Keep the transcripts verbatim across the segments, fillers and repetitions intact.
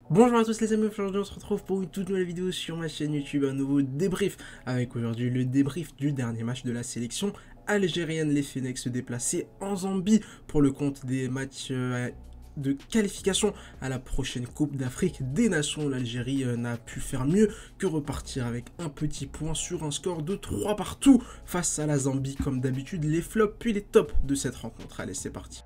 Bonjour à tous les amis, aujourd'hui on se retrouve pour une toute nouvelle vidéo sur ma chaîne YouTube, un nouveau débrief avec aujourd'hui le débrief du dernier match de la sélection algérienne. Les Fennecs se déplaçaient en Zambie pour le compte des matchs euh, de qualification à la prochaine Coupe d'Afrique des Nations. L'Algérie euh, n'a pu faire mieux que repartir avec un petit point sur un score de trois partout face à la Zambie. Comme d'habitude, les flops puis les tops de cette rencontre. Allez, c'est parti.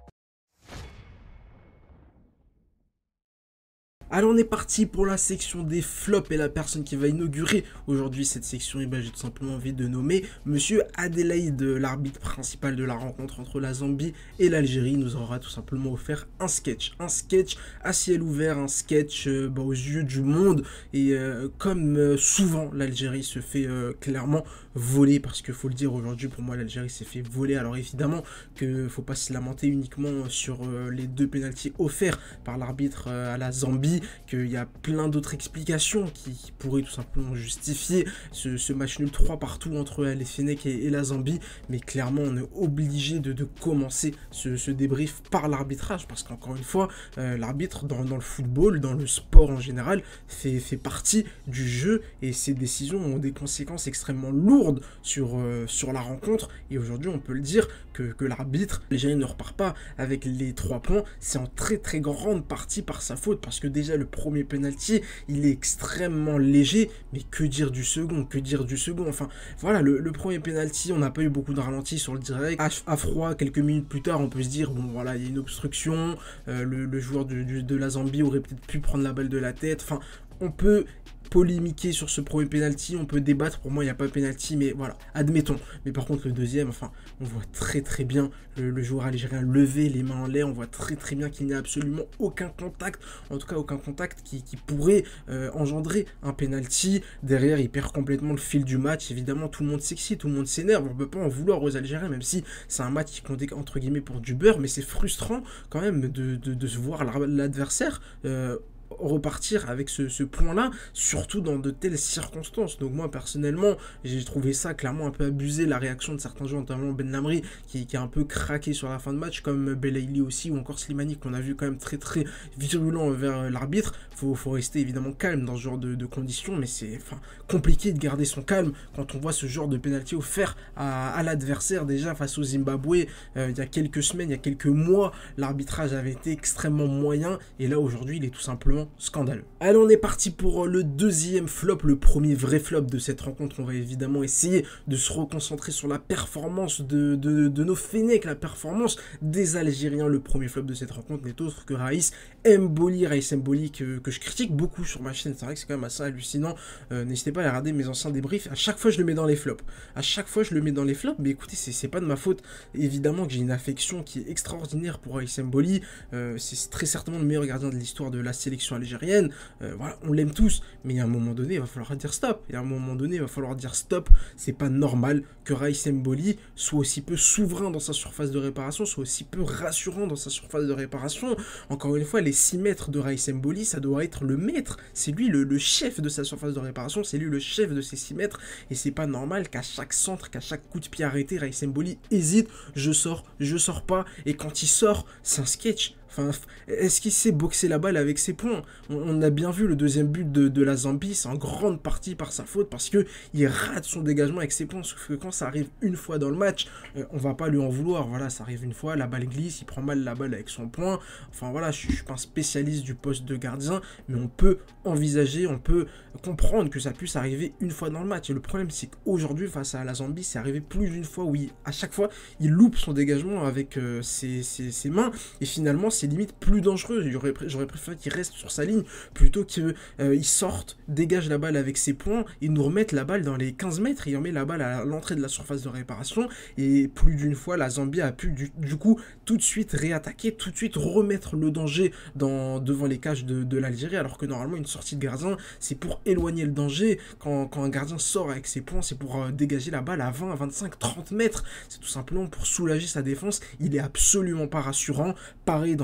Alors on est parti pour la section des flops et la personne qui va inaugurer aujourd'hui cette section, et ben j'ai tout simplement envie de nommer Monsieur Adelaide, l'arbitre principal de la rencontre entre la Zambie et l'Algérie. Nous aura tout simplement offert un sketch, un sketch à ciel ouvert, un sketch euh, bah, aux yeux du monde. Et euh, comme euh, souvent l'Algérie se fait euh, clairement voler, parce qu'il faut le dire aujourd'hui, pour moi l'Algérie s'est fait voler. Alors évidemment que faut pas se lamenter uniquement sur euh, les deux pénaltys offerts par l'arbitre euh, à la Zambie, qu'il y a plein d'autres explications qui, qui pourraient tout simplement justifier ce, ce match nul trois partout entre les Fennecs et, et la Zambie. Mais clairement on est obligé de, de commencer ce, ce débrief par l'arbitrage, parce qu'encore une fois euh, l'arbitre dans, dans le football, dans le sport en général, fait, fait partie du jeu, et ses décisions ont des conséquences extrêmement lourdes sur, euh, sur la rencontre. Et aujourd'hui on peut le dire que, que l'arbitre algérien ne repart pas avec les trois points, c'est en très très grande partie par sa faute, parce que déjà le premier penalty il est extrêmement léger, mais que dire du second, que dire du second, enfin voilà, le, le premier penalty on n'a pas eu beaucoup de ralenti sur le direct, à, à froid quelques minutes plus tard on peut se dire bon voilà, il y a une obstruction, euh, le, le joueur du, du, de la Zambie aurait peut-être pu prendre la balle de la tête, enfin on peut polémiquer sur ce premier penalty, on peut débattre, pour moi il n'y a pas de penalty, mais voilà, admettons. Mais par contre le deuxième, enfin, on voit très très bien le, le joueur algérien lever les mains en l'air, on voit très très bien qu'il n'y a absolument aucun contact, en tout cas aucun contact qui, qui pourrait euh, engendrer un penalty. Derrière il perd complètement le fil du match, évidemment tout le monde s'excite, tout le monde s'énerve, on peut pas en vouloir aux Algériens, même si c'est un match qui comptait entre guillemets pour du beurre, mais c'est frustrant quand même de, de, de se voir l'adversaire euh, repartir avec ce, ce point là, surtout dans de telles circonstances. Donc moi personnellement j'ai trouvé ça clairement un peu abusé, la réaction de certains joueurs, notamment Ben Lamri qui, qui a un peu craqué sur la fin de match, comme Belaïli aussi, ou encore Slimani qu'on a vu quand même très très virulent envers l'arbitre. Faut, faut rester évidemment calme dans ce genre de, de conditions, mais c'est enfin compliqué de garder son calme quand on voit ce genre de pénalty offert à, à l'adversaire. Déjà face au Zimbabwe euh, il y a quelques semaines, il y a quelques mois, l'arbitrage avait été extrêmement moyen, et là aujourd'hui il est tout simplement scandaleux. Allez, on est parti pour le deuxième flop, le premier vrai flop de cette rencontre. On va évidemment essayer de se reconcentrer sur la performance de, de, de nos Fennecs, la performance des Algériens. Le premier flop de cette rencontre n'est autre que Raïs Mboli, Raïs Mboli que, que je critique beaucoup sur ma chaîne, c'est vrai que c'est quand même assez hallucinant. Euh, n'hésitez pas à regarder mes anciens débriefs, à chaque fois je le mets dans les flops, à chaque fois je le mets dans les flops, mais écoutez, c'est pas de ma faute. Évidemment que j'ai une affection qui est extraordinaire pour Raïs Mboli, euh, c'est très certainement le meilleur gardien de l'histoire de la sélection algérienne, euh, voilà, on l'aime tous, mais à un moment donné il va falloir dire stop, et à un moment donné il va falloir dire stop. C'est pas normal que Raïs Mboli soit aussi peu souverain dans sa surface de réparation, soit aussi peu rassurant dans sa surface de réparation. Encore une fois, les six mètres de Raïs Mboli, ça doit être le maître, c'est lui le, le chef de sa surface de réparation, c'est lui le chef de ses six mètres, et c'est pas normal qu'à chaque centre, qu'à chaque coup de pied arrêté, Raïs Mboli hésite, je sors, je sors pas, et quand il sort, c'est un sketch. Enfin, est-ce qu'il sait boxer la balle avec ses poings? on, on a bien vu le deuxième but de, de la Zambie, c'est en grande partie par sa faute, parce que il rate son dégagement avec ses poings, sauf que quand ça arrive une fois dans le match, euh, on va pas lui en vouloir. Voilà, ça arrive une fois, la balle glisse, il prend mal la balle avec son poing. Enfin voilà, je, je suis pas un spécialiste du poste de gardien, mais on peut envisager, on peut comprendre que ça puisse arriver une fois dans le match. Et le problème, c'est qu'aujourd'hui, face à la Zambie, c'est arrivé plus d'une fois où il, à chaque fois, il loupe son dégagement avec euh, ses, ses, ses mains, et finalement, c'est limite plus dangereux. J'aurais préféré qu'il reste sur sa ligne plutôt qu'il euh, sorte, dégage la balle avec ses poings et nous remette la balle dans les quinze mètres. Il remet la balle à l'entrée de la surface de réparation, et plus d'une fois la Zambie a pu du, du coup tout de suite réattaquer, tout de suite remettre le danger dans, devant les cages de, de l'Algérie, alors que normalement une sortie de gardien c'est pour éloigner le danger. Quand, quand un gardien sort avec ses poings, c'est pour euh, dégager la balle à vingt, vingt-cinq, trente mètres, c'est tout simplement pour soulager sa défense. Il est absolument pas rassurant. Pareil dans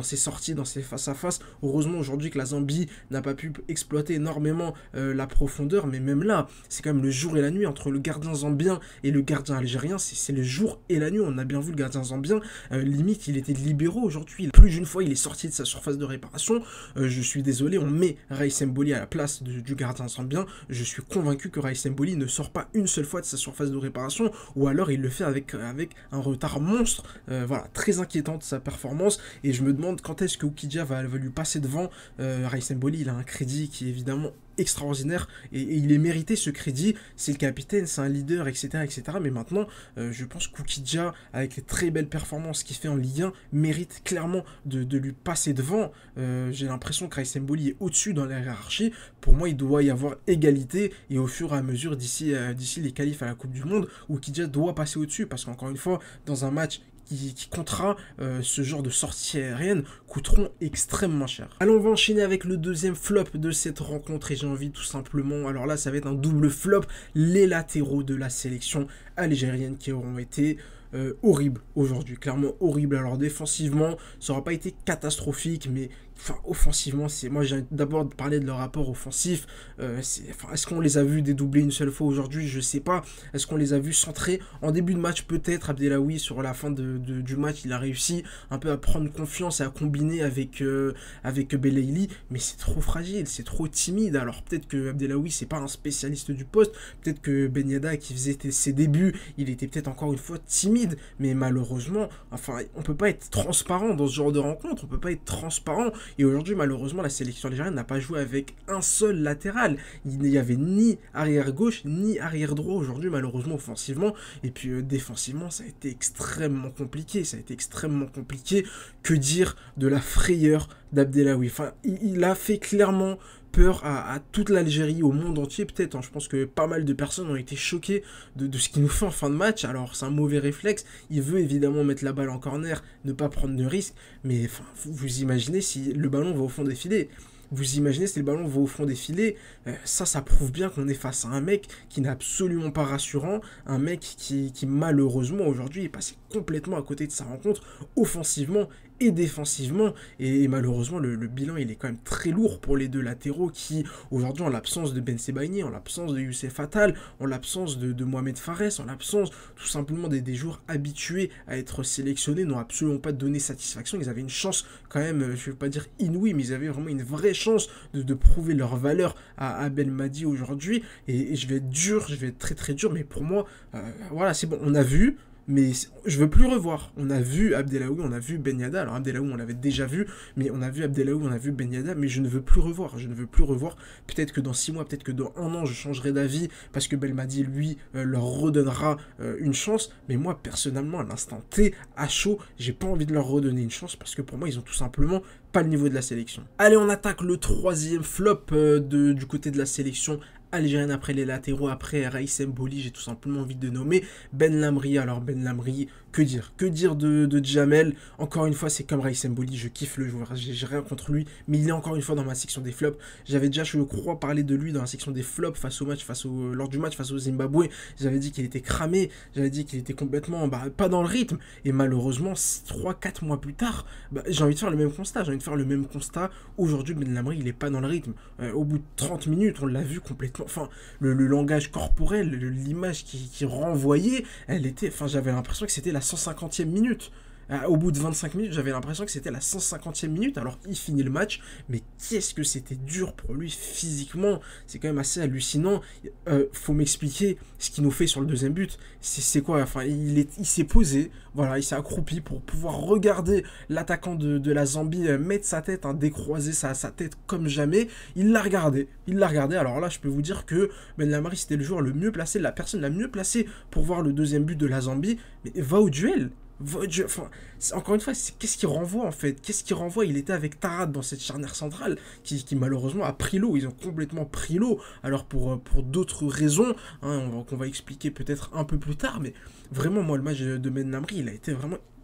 ses sorties, dans ses face-à-face. Heureusement aujourd'hui que la Zambie n'a pas pu exploiter énormément euh, la profondeur, mais même là, c'est quand même le jour et la nuit entre le gardien zambien et le gardien algérien, c'est le jour et la nuit. On a bien vu le gardien zambien, euh, limite il était libéraux aujourd'hui. Plus d'une fois il est sorti de sa surface de réparation. Euh, je suis désolé, on met Raïs Mboli à la place de, du gardien zambien. Je suis convaincu que Raïs Mboli ne sort pas une seule fois de sa surface de réparation, ou alors il le fait avec, avec un retard monstre. Euh, voilà, très inquiétante sa performance, et je me demande quand est-ce que Oukidja va, va lui passer devant. euh, Raïs Mboli, il a un crédit qui est évidemment extraordinaire, et, et il est mérité ce crédit, c'est le capitaine, c'est un leader, etc, etc, mais maintenant, euh, je pense qu'Oukidja, avec les très belles performances qu'il fait en Ligue un, mérite clairement de, de lui passer devant. euh, j'ai l'impression que Raïs Mboli est au-dessus dans la hiérarchie. Pour moi, il doit y avoir égalité, et au fur et à mesure, d'ici euh, d'ici les qualifs à la Coupe du Monde, Oukidja doit passer au-dessus, parce qu'encore une fois, dans un match qui, qui comptera, euh, ce genre de sorties aériennes coûteront extrêmement cher. Alors on va enchaîner avec le deuxième flop de cette rencontre, et j'ai envie tout simplement, alors là ça va être un double flop, les latéraux de la sélection algérienne qui auront été euh, horribles aujourd'hui, clairement horribles. Alors défensivement, ça n'aura pas été catastrophique, mais enfin, offensivement, c'est moi j'ai d'abord parlé de leur rapport offensif. Euh, enfin, est-ce qu'on les a vus dédoubler une seule fois aujourd'hui? Je sais pas. Est-ce qu'on les a vus centrer en début de match? Peut-être. Abdellaoui, sur la fin de, de, du match, il a réussi un peu à prendre confiance et à combiner avec, euh, avec Belaïli, mais c'est trop fragile, c'est trop timide. Alors peut-être que Abdellaoui, c'est pas un spécialiste du poste, peut-être que Ben Yedda, qui faisait ses débuts, il était peut-être encore une fois timide, mais malheureusement, enfin, on peut pas être transparent dans ce genre de rencontre, on peut pas être transparent. Et aujourd'hui, malheureusement, la sélection algérienne n'a pas joué avec un seul latéral. Il n'y avait ni arrière gauche, ni arrière droit aujourd'hui, malheureusement, offensivement. Et puis euh, défensivement, ça a été extrêmement compliqué. Ça a été extrêmement compliqué. Que dire de la frayeur d'Abdellaoui? Enfin, il, il a fait clairement peur à, à toute l'Algérie, au monde entier peut-être. Hein. Je pense que pas mal de personnes ont été choquées de, de ce qu'il nous fait en fin de match. Alors c'est un mauvais réflexe, il veut évidemment mettre la balle en corner, ne pas prendre de risque, mais enfin, vous, vous imaginez si le ballon va au fond des filets. Vous imaginez si le ballon va au fond des filets, euh, ça, ça prouve bien qu'on est face à un mec qui n'est absolument pas rassurant, un mec qui, qui malheureusement aujourd'hui est passé complètement à côté de sa rencontre, offensivement et défensivement, et, et malheureusement le, le bilan il est quand même très lourd pour les deux latéraux qui aujourd'hui, en l'absence de Ben Sebaini, en l'absence de Youssef Attal, en l'absence de, de Mohamed Fares, en l'absence tout simplement des, des joueurs habitués à être sélectionnés, n'ont absolument pas donné satisfaction. Ils avaient une chance quand même, je ne vais pas dire inouïe, mais ils avaient vraiment une vraie chance de, de prouver leur valeur à, à Belmadi aujourd'hui, et, et je vais être dur, je vais être très très dur, mais pour moi, euh, voilà, c'est bon, on a vu. Mais je veux plus revoir. On a vu Abdellaoui, on a vu Ben Yedda. Alors Abdellaoui, on l'avait déjà vu, mais on a vu Abdellaoui, on a vu Ben Yedda, mais je ne veux plus revoir. Je ne veux plus revoir. Peut-être que dans six mois, peut-être que dans un an, je changerai d'avis parce que Belmadi, lui, euh, leur redonnera euh, une chance. Mais moi, personnellement, à l'instant T, à chaud, j'ai pas envie de leur redonner une chance parce que pour moi, ils ont tout simplement pas le niveau de la sélection. Allez, on attaque le troisième flop euh, de, du côté de la sélection algérienne après les latéraux, après Raïs Mboli, j'ai tout simplement envie de nommer Ben Lamri. Alors Ben Lamri, que dire Que dire de, de Djamel? Encore une fois, c'est comme Raïs Mboli, je kiffe le joueur, j'ai rien contre lui, mais il est encore une fois dans ma section des flops. J'avais déjà, je crois, parlé de lui dans la section des flops face au match, face au, lors du match face au Zimbabwe. J'avais dit qu'il était cramé, j'avais dit qu'il était complètement bah, pas dans le rythme, et malheureusement, trois quatre mois plus tard, bah, j'ai envie de faire le même constat, j'ai envie de faire le même constat. Aujourd'hui, Ben Lamri, il est pas dans le rythme. Euh, au bout de trente minutes, on l'a vu complètement. Enfin, le, le langage corporel, l'image qui, qui renvoyait, elle était. Enfin, j'avais l'impression que c'était la cent cinquantième minute. Euh, au bout de vingt-cinq minutes, j'avais l'impression que c'était la cent cinquantième minute. Alors, il finit le match, mais qu'est-ce que c'était dur pour lui physiquement. C'est quand même assez hallucinant. Euh, faut m'expliquer ce qu'il nous fait sur le deuxième but. C'est quoi? Enfin, il est, il s'est posé, voilà, il s'est accroupi pour pouvoir regarder l'attaquant de, de la Zambie euh, mettre sa tête, hein, décroiser sa, sa tête comme jamais. Il l'a regardé, il l'a regardé. Alors là, je peux vous dire que Ben Lamri, c'était le joueur le mieux placé, la personne la mieux placée pour voir le deuxième but de la Zambie. Mais va au duel. Enfin, encore une fois, qu'est-ce qu'il renvoie en fait? Qu'est-ce qu'il renvoie? Il était avec Tarad dans cette charnière centrale qui, qui malheureusement a pris l'eau. Ils ont complètement pris l'eau. Alors pour, pour d'autres raisons, hein, on va, qu'on va expliquer peut-être un peu plus tard, mais vraiment moi le match de Ben Lamri, il a été vraiment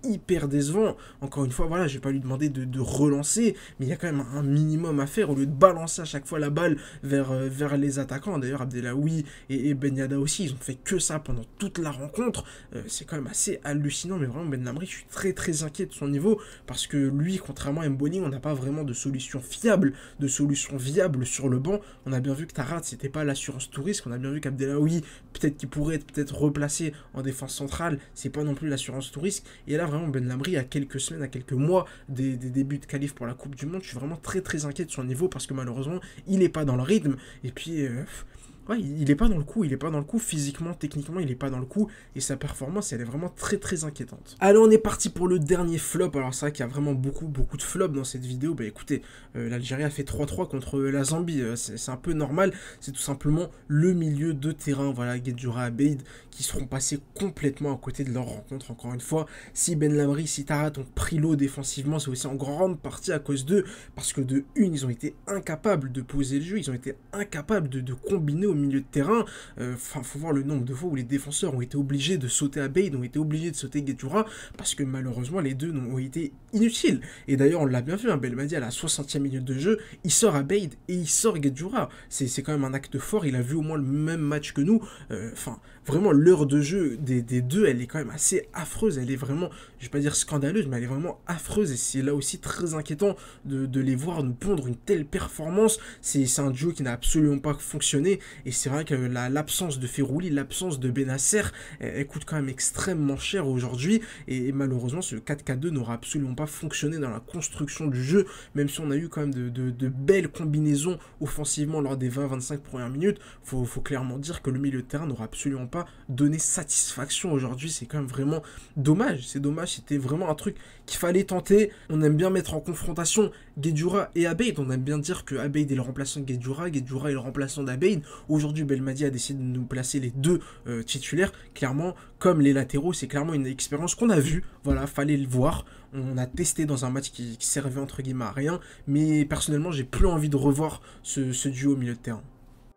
hyper décevant. Encore une fois, voilà, je vais pas lui demander de, de relancer, mais il y a quand même un minimum à faire au lieu de balancer à chaque fois la balle vers, euh, vers les attaquants. D'ailleurs, Abdellaoui et, et Ben Yedda aussi, ils ont fait que ça pendant toute la rencontre. Euh, c'est quand même assez hallucinant, mais vraiment, Ben Lamri, je suis très très inquiet de son niveau, parce que lui, contrairement à Mboni, on n'a pas vraiment de solution fiable, de solution viable sur le banc. On a bien vu que Tarat, c'était pas l'assurance tout risque. On a bien vu qu'Abdellaoui, peut-être qu'il pourrait être peut-être replacé en défense centrale, c'est pas non plus l'assurance tout risque. Et là, vraiment, Ben Lamri, à quelques semaines, à quelques mois des, des débuts de qualif pour la Coupe du Monde, je suis vraiment très très inquiet de son niveau, parce que malheureusement, il est pas dans le rythme. Et puis... Euh, Ouais, il est pas dans le coup, il est pas dans le coup, physiquement, techniquement, il est pas dans le coup, et sa performance, elle est vraiment très très inquiétante. Allez, on est parti pour le dernier flop. Alors c'est vrai qu'il y a vraiment beaucoup beaucoup de flops dans cette vidéo. Bah écoutez, euh, l'Algérie a fait trois trois contre la Zambie, euh, c'est un peu normal, c'est tout simplement le milieu de terrain, voilà, Guedjoura, Abeid, qui seront passés complètement à côté de leur rencontre, encore une fois. Si Ben Lamri, si Tarat ont pris l'eau défensivement, c'est aussi en grande partie à cause d'eux, parce que de une, ils ont été incapables de poser le jeu, ils ont été incapables de, de combiner au milieu de terrain. Enfin, euh, faut voir le nombre de fois où les défenseurs ont été obligés de sauter Abeid, ont été obligés de sauter Guedjoura, parce que malheureusement les deux ont été inutiles. Et d'ailleurs on l'a bien vu, hein, Belmadi à la soixantième minute de jeu, il sort Abeid et il sort Guedjoura. C'est quand même un acte fort, il a vu au moins le même match que nous. Enfin, euh, vraiment l'heure de jeu des, des deux, elle est quand même assez affreuse, elle est vraiment, je vais pas dire scandaleuse, mais elle est vraiment affreuse, et c'est là aussi très inquiétant de, de les voir nous pondre une telle performance. C'est un duo qui n'a absolument pas fonctionné, et c'est vrai que l'absence de Ferrouli, l'absence de Benasser, elle, elle coûte quand même extrêmement cher aujourd'hui, et, et malheureusement ce quatre quatre deux n'aura absolument pas fonctionné dans la construction du jeu, même si on a eu quand même de, de, de belles combinaisons offensivement lors des vingt vingt-cinq premières minutes. Faut, faut clairement dire que le milieu de terrain n'aura absolument pas donné satisfaction aujourd'hui, c'est quand même vraiment dommage, c'est dommage, c'était vraiment un truc qu'il fallait tenter. On aime bien mettre en confrontation Guedjoura et Abeid, on aime bien dire que Abeid est le remplaçant de Guedjoura, Guedjoura est le remplaçant d'Abeid. Aujourd'hui, Belmadi a décidé de nous placer les deux euh, titulaires. Clairement, comme les latéraux, c'est clairement une expérience qu'on a vue. Voilà, fallait le voir. On a testé dans un match qui, qui servait entre guillemets à rien. Mais personnellement, j'ai plus envie de revoir ce, ce duo au milieu de terrain.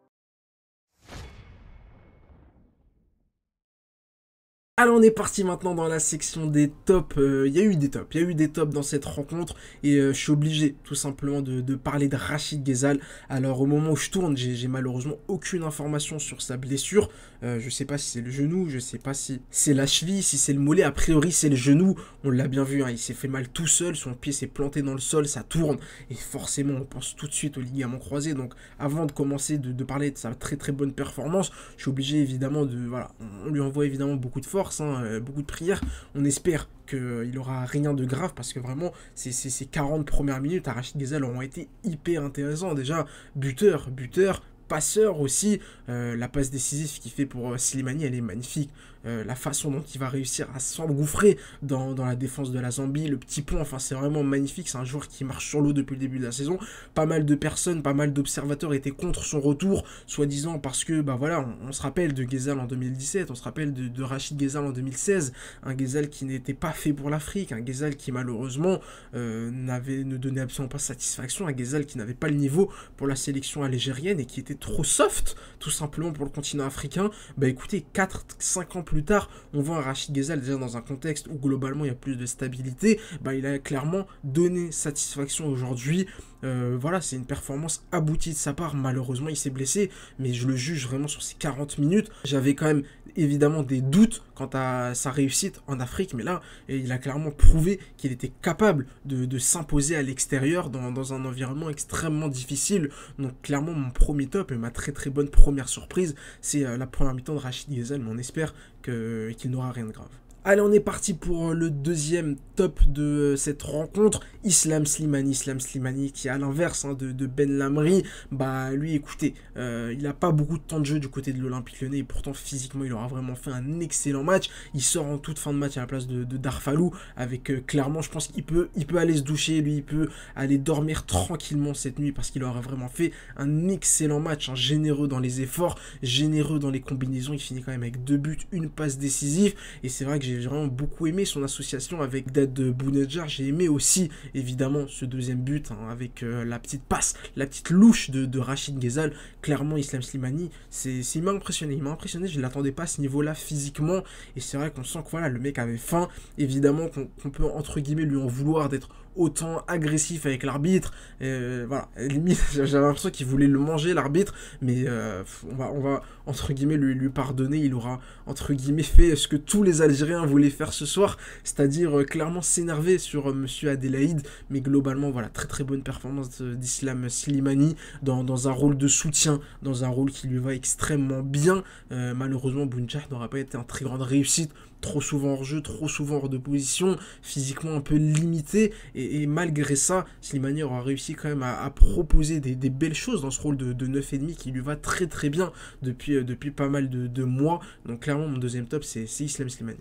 Alors on est parti maintenant dans la section des tops. Il euh, y a eu des tops, il y a eu des tops dans cette rencontre, et euh, je suis obligé tout simplement de, de parler de Rachid Ghezzal. Alors au moment où je tourne, j'ai malheureusement aucune information sur sa blessure. Euh, je sais pas si c'est le genou, je sais pas si c'est la cheville, si c'est le mollet. A priori c'est le genou, on l'a bien vu, hein, il s'est fait mal tout seul, son pied s'est planté dans le sol, ça tourne, et forcément on pense tout de suite au ligament croisé. Donc avant de commencer de, de parler de sa très très bonne performance, je suis obligé évidemment de... Voilà, on lui envoie évidemment beaucoup de force. Hein, euh, beaucoup de prières, on espère qu'il euh, n'aura rien de grave, parce que vraiment ces, ces, ces quarante premières minutes à Rachid Ghezzal auront été hyper intéressants. Déjà buteur, buteur, passeur aussi, euh, la passe décisive qu'il fait pour euh, Slimani, elle est magnifique. Euh, la façon dont il va réussir à s'engouffrer dans, dans la défense de la Zambie, le petit pont, enfin c'est vraiment magnifique. C'est un joueur qui marche sur l'eau depuis le début de la saison. Pas mal de personnes, pas mal d'observateurs étaient contre son retour, soi-disant parce que, bah voilà, on, on se rappelle de Ghezzal en deux mille dix-sept, on se rappelle de, de Rachid Ghezzal en deux mille seize, un Ghezzal qui n'était pas fait pour l'Afrique, un Ghezzal qui malheureusement euh, n'avait, ne donnait absolument pas satisfaction, un Ghezzal qui n'avait pas le niveau pour la sélection algérienne et qui était trop soft, tout simplement pour le continent africain. Bah écoutez, quatre cinq ans plus tard, on voit un Rachid Ghezzal déjà dans un contexte où globalement il y a plus de stabilité. Bah il a clairement donné satisfaction aujourd'hui. Euh, voilà, c'est une performance aboutie de sa part. Malheureusement il s'est blessé, mais je le juge vraiment sur ces quarante minutes. J'avais quand même évidemment des doutes quant à sa réussite en Afrique, mais là il a clairement prouvé qu'il était capable de, de s'imposer à l'extérieur dans, dans un environnement extrêmement difficile. Donc clairement mon premier top et ma très très bonne première surprise, c'est euh, la première mi-temps de Rachid Ghezzal, mais on espère qu'il qu'il n'aura rien de grave. Allez, on est parti pour le deuxième top de cette rencontre. Islam Slimani, Islam Slimani qui, à l'inverse hein, de, de Ben Lamri, bah lui, écoutez, euh, il n'a pas beaucoup de temps de jeu du côté de l'Olympique Lyonnais, et pourtant physiquement, il aura vraiment fait un excellent match. Il sort en toute fin de match à la place de, de Darfalou, avec euh, clairement, je pense qu'il peut, il peut aller se doucher, lui, il peut aller dormir tranquillement cette nuit, parce qu'il aura vraiment fait un excellent match, hein, généreux dans les efforts, généreux dans les combinaisons. Il finit quand même avec deux buts, une passe décisive, et c'est vrai que j'ai j'ai vraiment beaucoup aimé son association avec Dad Bounedjah. J'ai aimé aussi, évidemment, ce deuxième but hein, avec euh, la petite passe, la petite louche de, de Rachid Ghezal. Clairement, Islam Slimani, c'est, il m'a impressionné. Il m'a impressionné, je ne l'attendais pas à ce niveau-là physiquement. Et c'est vrai qu'on sent que voilà, le mec avait faim. Évidemment qu'on qu'on peut, entre guillemets, lui en vouloir d'être autant agressif avec l'arbitre. Euh, voilà, limite, j'avais l'impression qu'il voulait le manger, l'arbitre. Mais euh, on, va, on va, entre guillemets, lui, lui pardonner. Il aura, entre guillemets, fait ce que tous les Algériens voulaient faire ce soir. C'est-à-dire euh, clairement s'énerver sur euh, Monsieur Adelaïde. Mais globalement, voilà, très très bonne performance d'Islam Slimani dans, dans un rôle de soutien, dans un rôle qui lui va extrêmement bien. Euh, malheureusement, Bounedjah n'aura pas été une très grande réussite. Trop souvent hors jeu, trop souvent hors de position, physiquement un peu limité, et, et malgré ça, Slimani aura réussi quand même à, à proposer des, des belles choses dans ce rôle de, de neuf virgule cinq qui lui va très très bien depuis, euh, depuis pas mal de, de mois. Donc clairement mon deuxième top c'est Islam Slimani.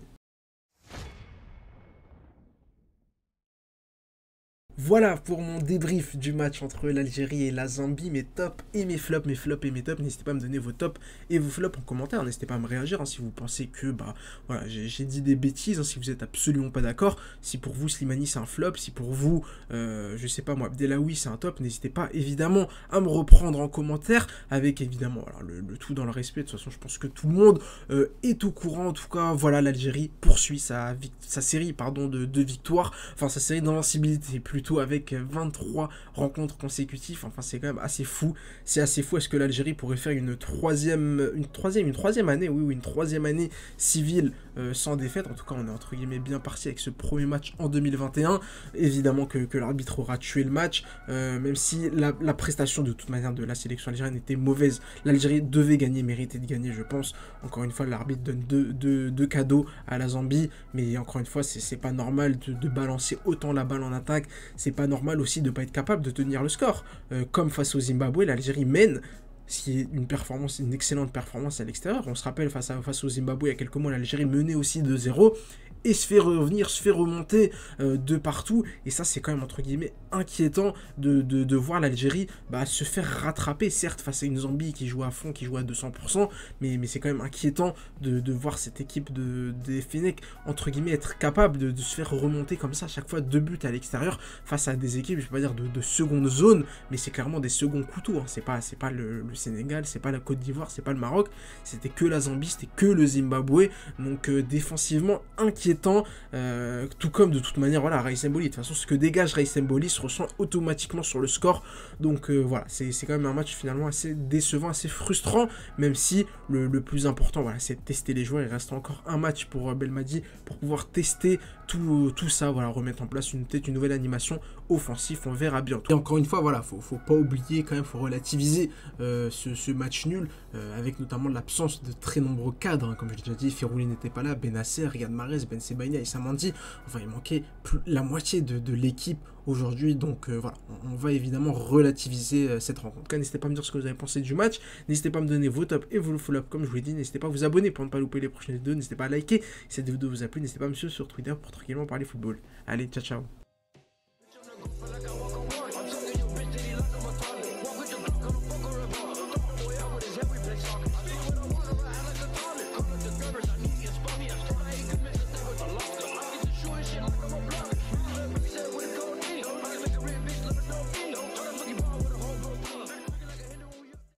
Voilà pour mon débrief du match entre l'Algérie et la Zambie, mes tops et mes flops, mes flops et mes tops. N'hésitez pas à me donner vos tops et vos flops en commentaire, n'hésitez pas à me réagir hein, si vous pensez que bah voilà j'ai dit des bêtises, hein, si vous êtes absolument pas d'accord, si pour vous Slimani c'est un flop, si pour vous, euh, je sais pas moi, Abdelawi c'est un top, n'hésitez pas évidemment à me reprendre en commentaire avec évidemment alors, le, le tout dans le respect. De toute façon je pense que tout le monde euh, est au courant. En tout cas voilà, l'Algérie poursuit sa, sa série pardon, de, de victoires, enfin sa série d'invincibilité plutôt, avec vingt-trois rencontres consécutives. Enfin c'est quand même assez fou, c'est assez fou. Est-ce que l'Algérie pourrait faire une troisième, une troisième, une troisième année, oui, oui, une troisième année civile euh, sans défaite? En tout cas on est entre guillemets bien parti avec ce premier match en deux mille vingt et un. Évidemment que, que l'arbitre aura tué le match, euh, même si la, la prestation de toute manière de la sélection algérienne était mauvaise. L'Algérie devait gagner, méritait de gagner je pense. Encore une fois l'arbitre donne deux, deux, deux cadeaux à la Zambie, mais encore une fois c'est pas normal de, de balancer autant la balle en attaque. C'est pas normal aussi de ne pas être capable de tenir le score. Euh, comme face au Zimbabwe, l'Algérie mène, ce qui est une performance, une excellente performance à l'extérieur. On se rappelle, face, à, face au Zimbabwe, il y a quelques mois, l'Algérie menait aussi deux zéro. Et se fait revenir, se fait remonter euh, de partout. Et ça, c'est quand même, entre guillemets, inquiétant de, de, de voir l'Algérie bah, se faire rattraper, certes, face à une Zambie qui joue à fond, qui joue à deux cents pour cent. Mais, mais c'est quand même inquiétant de, de voir cette équipe de, de Fenech, entre guillemets, être capable de, de se faire remonter comme ça, à chaque fois deux buts à l'extérieur, face à des équipes, je ne vais pas dire de, de seconde zone, mais c'est clairement des seconds couteaux. Hein. C'est pas, c'est pas le, le Sénégal, c'est pas la Côte d'Ivoire, c'est pas le Maroc. C'était que la Zambie, c'était que le Zimbabwe. Donc, euh, défensivement, inquiétant. Euh, tout comme de toute manière voilà Raïs Mboli, de toute façon ce que dégage Raïs Mboli se ressent automatiquement sur le score. Donc euh, voilà, c'est quand même un match finalement assez décevant, assez frustrant, même si le, le plus important voilà c'est de tester les joueurs. Il reste encore un match pour euh, Belmadi pour pouvoir tester tout, tout ça, voilà, remettre en place une peut-être une nouvelle animation offensive, on verra bientôt. Et encore une fois voilà, faut, faut pas oublier quand même, faut relativiser euh, ce, ce match nul euh, avec notamment l'absence de très nombreux cadres, hein, comme je l'ai déjà dit, Ferrouli n'était pas là, Benasser, Riyad Mahrez, Ben Sebaïna et Samandi, enfin il manquait plus, la moitié de, de l'équipe aujourd'hui, donc euh, voilà, on, on va évidemment relativiser euh, cette rencontre. N'hésitez pas à me dire ce que vous avez pensé du match, n'hésitez pas à me donner vos tops et vos follow-up comme je vous l'ai dit, n'hésitez pas à vous abonner pour ne pas louper les prochaines vidéos, n'hésitez pas à liker si cette vidéo vous a plu, n'hésitez pas à me suivre sur Twitter pour tranquillement parler football. Allez, ciao ciao.